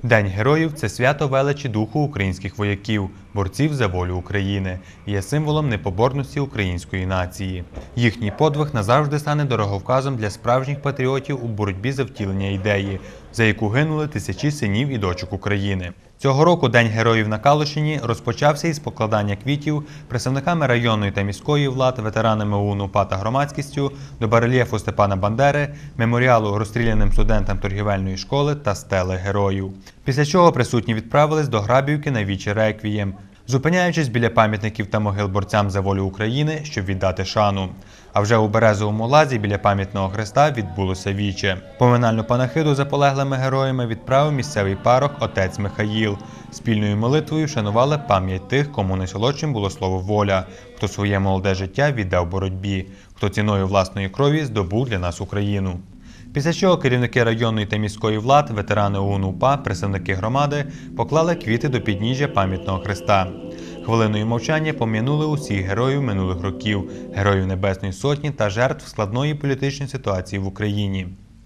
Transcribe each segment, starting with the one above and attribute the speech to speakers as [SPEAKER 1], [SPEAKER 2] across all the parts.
[SPEAKER 1] День героїв – це свято величі духу українських вояків, борців за волю України, і є символом непоборності української нації. Їхній подвиг назавжди стане дороговказом для справжніх патріотів у боротьбі за втілення ідеї, за яку гинули тисячі синів і дочок України. Цього року День героїв на Калущині розпочався із покладання квітів представниками районної та міської влад, ветеранами ОУН-УПА та громадськістю до барельєфу Степана Бандери, меморіалу розстріляним студентам торгівельної школи та стели героїв. Після чого присутні відправились до Грабівки на віче реквієм, зупиняючись біля пам'ятників та могил борцям за волю України, щоб віддати шану. А вже у Березовому Лазі біля пам'ятного хреста відбулося віче. Поминальну панахиду за полеглими героями відправив місцевий парох отець Михаїл. Спільною молитвою вшанували пам'ять тих, кому найсолодшим було слово «воля», хто своє молоде життя віддав боротьбі, хто ціною власної крові здобув для нас Україну. Після чого керівники районної та міської влад, ветерани ОУН-УПА, представники громади поклали квіти до підніжжя пам'ятного хреста. Хвилиною мовчання пом'янули усіх героїв минулих років, героїв Небесної Сотні та жертв складної політичної ситуації в Україні.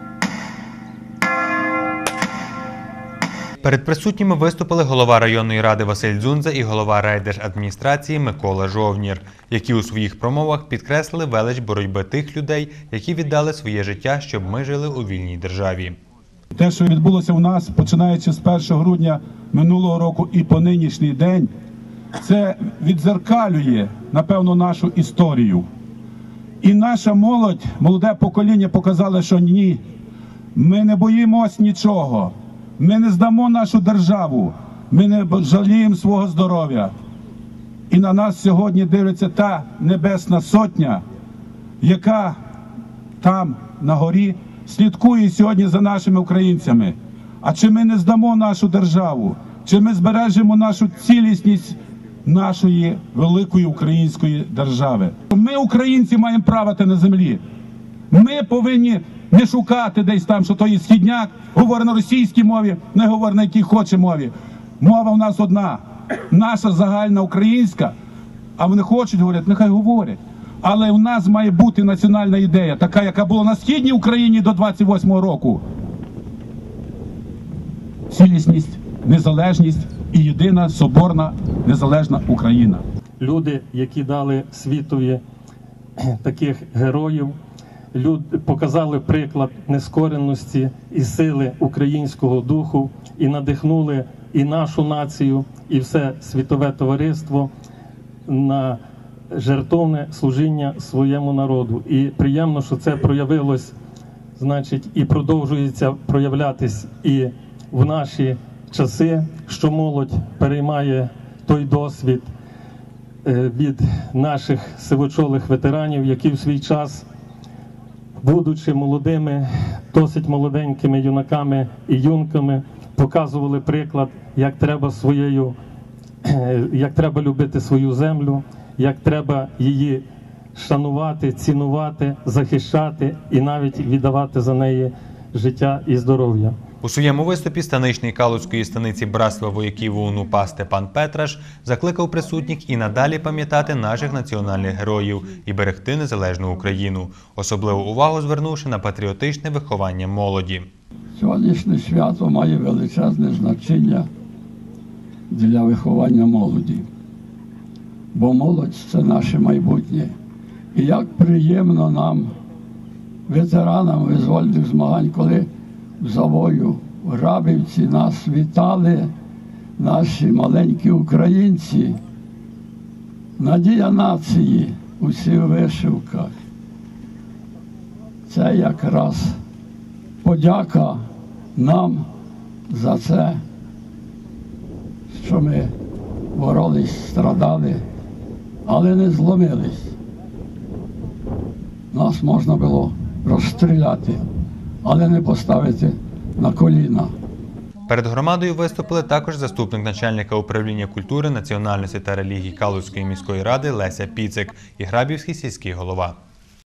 [SPEAKER 1] Перед присутніми виступили голова районної ради Василь Дзунза і голова райдержадміністрації Микола Жовнір, які у своїх промовах підкреслили велич боротьби тих людей, які віддали своє життя, щоб ми жили у вільній державі.
[SPEAKER 2] Те, що відбулося у нас, починаючи з 1 грудня минулого року і по нинішній день, це віддзеркалює, напевно, нашу історію. І наша молодь, молоде покоління показало, що ні, ми не боїмось нічого. Ми не здамо нашу державу, ми не жаліємо свого здоров'я. І на нас сьогодні дивиться та Небесна Сотня, яка там на горі слідкує сьогодні за нашими українцями. А чи ми не здамо нашу державу, чи ми збережемо нашу цілісність нашої великої української держави? Ми, українці, маємо правити на землі. Ми повинні не шукати десь там, що той східняк говорить на російській мові, не говорить на якій хоче мові. Мова в нас одна, наша загальна українська, а вони хочуть говорити, нехай говорять. Але в нас має бути національна ідея, така, яка була на Східній Україні до 28-го року. Цілісність, незалежність і єдина, соборна, незалежна Україна.
[SPEAKER 3] Люди, які дали світові таких героїв, показали приклад нескореності і сили українського духу і надихнули і нашу націю, і все світове товариство на жертовне служіння своєму народу. І приємно, що це проявилось, значить, і продовжується проявлятись і в наші часи, що молодь переймає той досвід від наших сивочолих ветеранів, які в свій час, будучи молодими, досить молоденькими юнаками і юнками, показували приклад, як треба любити свою землю, як треба її шанувати, цінувати, захищати і навіть віддавати за неї життя і здоров'я.
[SPEAKER 1] У своєму виступі станичний Калузької станиці Братства вояків ОУН-УПА Степан Петраш закликав присутніх і надалі пам'ятати наших національних героїв і берегти незалежну Україну, особливу увагу звернувши на патріотичне виховання молоді.
[SPEAKER 4] Сьогоднішнє свято має величезне значення для виховання молоді, бо молодь – це наше майбутнє. І як приємно нам, ветеранам визвольних змагань, коли в Завою, в Грабівці нас вітали наші маленькі українці, надія нації, усі в вишивках. Це якраз подяка нам за це, що ми боролись, страдали, але не зломились. Нас можна було розстріляти, але не поставити на коліна.
[SPEAKER 1] Перед громадою виступили також заступник начальника управління культури, національності та релігій Калузької міської ради Леся Піцик і Грабівський сільський голова.